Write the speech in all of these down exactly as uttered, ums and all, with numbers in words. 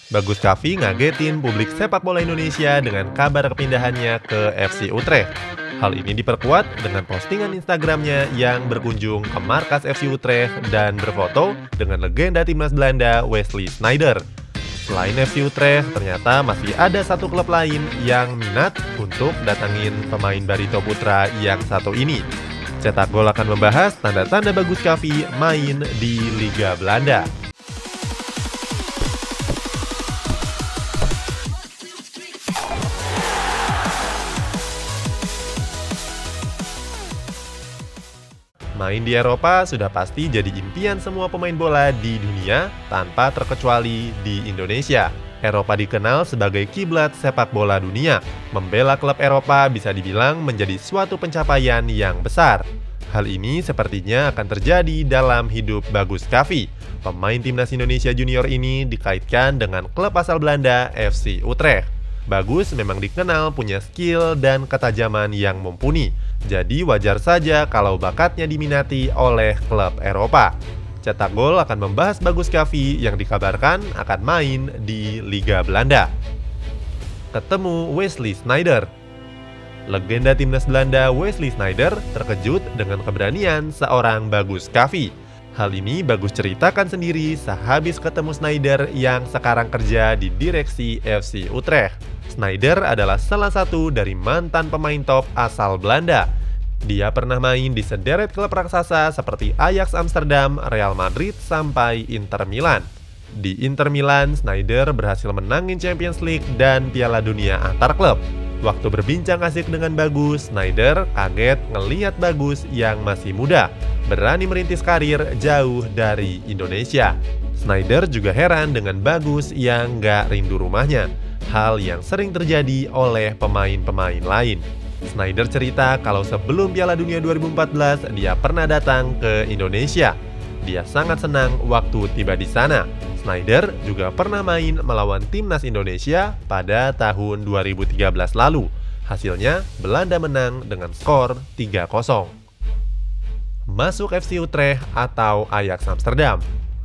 Bagus Kavi ngagetin publik sepak bola Indonesia dengan kabar kepindahannya ke F C Utrecht. Hal ini diperkuat dengan postingan Instagramnya yang berkunjung ke markas F C Utrecht dan berfoto dengan legenda timnas Belanda Wesley Sneijder. Selain F C Utrecht, ternyata masih ada satu klub lain yang minat untuk datangin pemain Barito Putra yang satu ini. Cetak Gol akan membahas tanda-tanda Bagus Kavi main di Liga Belanda. Main di Eropa sudah pasti jadi impian semua pemain bola di dunia tanpa terkecuali di Indonesia. Eropa dikenal sebagai kiblat sepak bola dunia. Membela klub Eropa bisa dibilang menjadi suatu pencapaian yang besar. Hal ini sepertinya akan terjadi dalam hidup Bagus Kavi. Pemain timnas Indonesia junior ini dikaitkan dengan klub asal Belanda F C Utrecht. Bagus memang dikenal punya skill dan ketajaman yang mumpuni. Jadi wajar saja kalau bakatnya diminati oleh klub Eropa. Cetak Gol akan membahas Bagus Kavi yang dikabarkan akan main di Liga Belanda. Ketemu Wesley Sneijder. Legenda timnas Belanda Wesley Sneijder terkejut dengan keberanian seorang Bagus Kavi. Hal ini Bagus ceritakan sendiri sehabis ketemu Sneijder yang sekarang kerja di direksi F C Utrecht. Sneijder adalah salah satu dari mantan pemain top asal Belanda. Dia pernah main di sederet klub raksasa seperti Ajax Amsterdam, Real Madrid, sampai Inter Milan. Di Inter Milan, Sneijder berhasil menangin Champions League dan Piala Dunia antar klub. Waktu berbincang asik dengan Bagus, Sneijder kaget ngelihat Bagus yang masih muda, berani merintis karir jauh dari Indonesia. Sneijder juga heran dengan Bagus yang gak rindu rumahnya, hal yang sering terjadi oleh pemain-pemain lain. Sneijder cerita kalau sebelum Piala Dunia dua ribu empat belas dia pernah datang ke Indonesia. Dia sangat senang waktu tiba di sana. Sneijder juga pernah main melawan timnas Indonesia pada tahun dua ribu tiga belas lalu. Hasilnya Belanda menang dengan skor tiga kosong. Masuk F C Utrecht atau Ajax Amsterdam.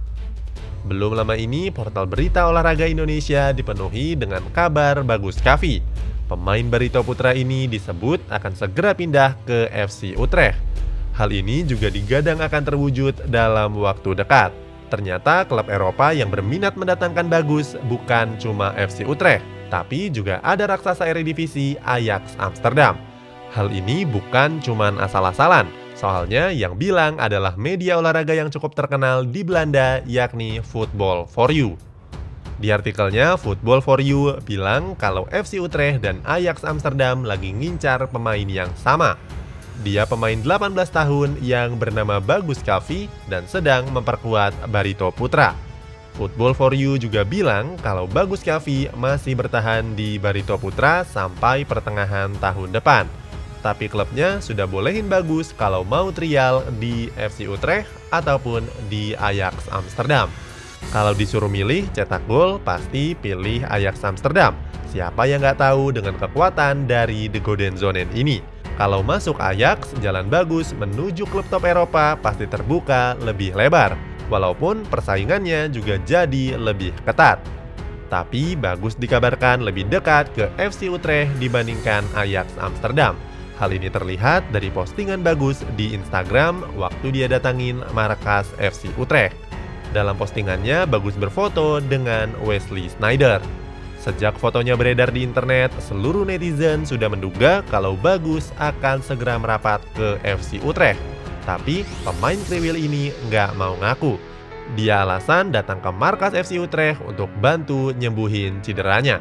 Belum lama ini, portal berita olahraga Indonesia dipenuhi dengan kabar Bagus Kavi. Pemain Barito Putra ini disebut akan segera pindah ke F C Utrecht. Hal ini juga digadang akan terwujud dalam waktu dekat. Ternyata klub Eropa yang berminat mendatangkan Bagus bukan cuma F C Utrecht, tapi juga ada raksasa Eredivisie Ajax Amsterdam. Hal ini bukan cuman asal-asalan. Soalnya yang bilang adalah media olahraga yang cukup terkenal di Belanda, yakni Football for You. Di artikelnya, Football for You bilang kalau F C Utrecht dan Ajax Amsterdam lagi ngincar pemain yang sama. Dia pemain delapan belas tahun yang bernama Bagus Kavi dan sedang memperkuat Barito Putra. Football for You juga bilang kalau Bagus Kavi masih bertahan di Barito Putra sampai pertengahan tahun depan. Tapi klubnya sudah bolehin Bagus kalau mau trial di F C Utrecht ataupun di Ajax Amsterdam. Kalau disuruh milih cetak gol, pasti pilih Ajax Amsterdam. Siapa yang nggak tahu dengan kekuatan dari The Golden Zone ini? Kalau masuk Ajax, jalan Bagus menuju klub top Eropa pasti terbuka lebih lebar. Walaupun persaingannya juga jadi lebih ketat. Tapi Bagus dikabarkan lebih dekat ke F C Utrecht dibandingkan Ajax Amsterdam. Hal ini terlihat dari postingan Bagus di Instagram waktu dia datangin markas F C Utrecht. Dalam postingannya, Bagus berfoto dengan Wesley Sneijder. Sejak fotonya beredar di internet, seluruh netizen sudah menduga kalau Bagus akan segera merapat ke F C Utrecht. Tapi pemain kriwil ini nggak mau ngaku. Dia alasan datang ke markas F C Utrecht untuk bantu nyembuhin cederanya.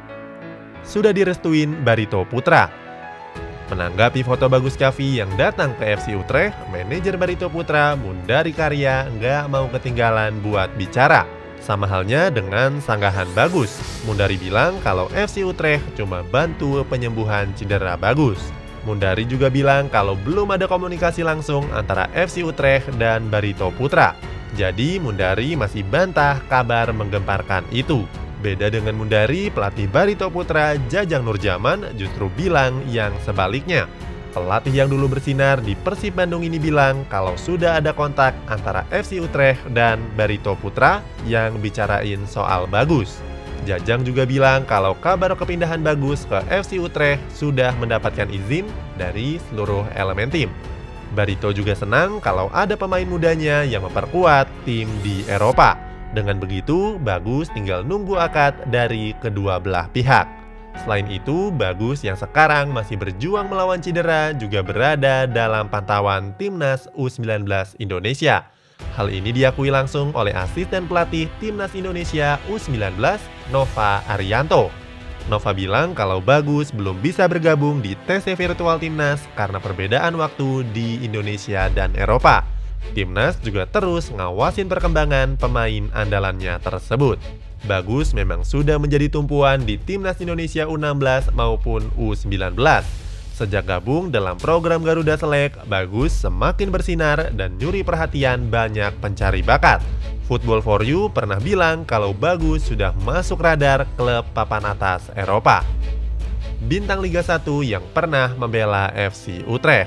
Sudah direstuin Barito Putra. Menanggapi foto Bagus Kavi yang datang ke F C Utrecht, manajer Barito Putra Mundari Karya nggak mau ketinggalan buat bicara. Sama halnya dengan sanggahan Bagus. Mundari bilang kalau F C Utrecht cuma bantu penyembuhan cedera Bagus. Mundari juga bilang kalau belum ada komunikasi langsung antara F C Utrecht dan Barito Putra. Jadi Mundari masih bantah kabar menggemparkan itu. Beda dengan Mundari, pelatih Barito Putra Jajang Nurjaman justru bilang yang sebaliknya. Pelatih yang dulu bersinar di Persib Bandung ini bilang kalau sudah ada kontak antara F C Utrecht dan Barito Putra yang bicarain soal Bagus. Jajang juga bilang kalau kabar kepindahan Bagus ke F C Utrecht sudah mendapatkan izin dari seluruh elemen tim. Barito juga senang kalau ada pemain mudanya yang memperkuat tim di Eropa. Dengan begitu, Bagus tinggal nunggu akad dari kedua belah pihak. Selain itu, Bagus yang sekarang masih berjuang melawan cedera juga berada dalam pantauan Timnas U sembilan belas Indonesia. Hal ini diakui langsung oleh asisten pelatih Timnas Indonesia U sembilan belas, Nova Arianto. Nova bilang kalau Bagus belum bisa bergabung di T C virtual Timnas karena perbedaan waktu di Indonesia dan Eropa. Timnas juga terus ngawasin perkembangan pemain andalannya tersebut. Bagus memang sudah menjadi tumpuan di Timnas Indonesia U enam belas maupun U sembilan belas. Sejak gabung dalam program Garuda Select, Bagus semakin bersinar dan nyuri perhatian banyak pencari bakat. Football for You pernah bilang kalau Bagus sudah masuk radar klub papan atas Eropa. Bintang Liga satu yang pernah membela F C Utrecht.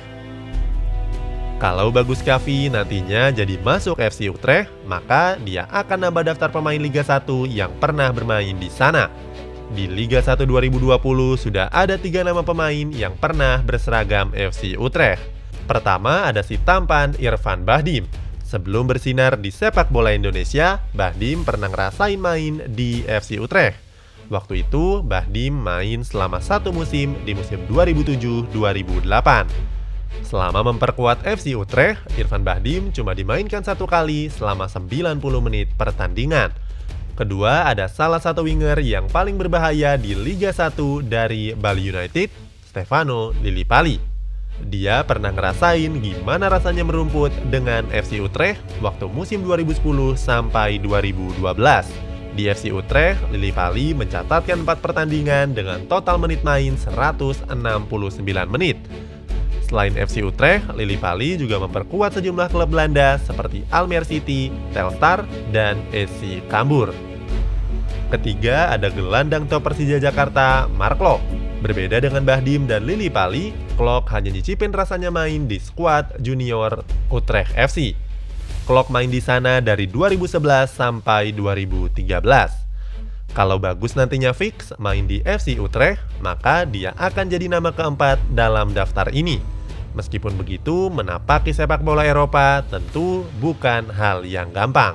Kalau Bagus Kavi nantinya jadi masuk F C Utrecht, maka dia akan nambah daftar pemain Liga satu yang pernah bermain di sana. Di Liga satu dua ribu dua puluh sudah ada tiga nama pemain yang pernah berseragam F C Utrecht. Pertama ada si tampan Irfan Bahdim. Sebelum bersinar di sepak bola Indonesia, Bahdim pernah ngerasain main di F C Utrecht. Waktu itu, Bahdim main selama satu musim di musim dua ribu tujuh dua ribu delapan. Selama memperkuat F C Utrecht, Irfan Bahdim cuma dimainkan satu kali selama sembilan puluh menit pertandingan. Kedua, ada salah satu winger yang paling berbahaya di Liga satu dari Bali United, Stefano Lillipali. Dia pernah ngerasain gimana rasanya merumput dengan F C Utrecht waktu musim dua ribu sepuluh sampai dua ribu dua belas. Di F C Utrecht, Lillipali mencatatkan empat pertandingan dengan total menit main seratus enam puluh sembilan menit. Selain F C Utrecht, Lillipali juga memperkuat sejumlah klub Belanda seperti Almere City, Telstar, dan S C Cambuur. Ketiga, ada gelandang top Persija Jakarta, Mark Klok. Berbeda dengan Bahdim dan Lillipali, Klok hanya nyicipin rasanya main di skuad junior Utrecht F C. Klok main di sana dari dua ribu sebelas sampai dua ribu tiga belas. Kalau Bagus nantinya fix main di F C Utrecht, maka dia akan jadi nama keempat dalam daftar ini. Meskipun begitu, menapaki sepak bola Eropa tentu bukan hal yang gampang.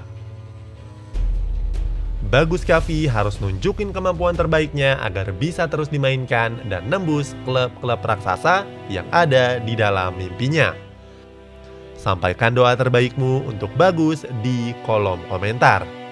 Bagus Kavi harus nunjukin kemampuan terbaiknya agar bisa terus dimainkan dan nembus klub-klub raksasa yang ada di dalam mimpinya. Sampaikan doa terbaikmu untuk Bagus di kolom komentar.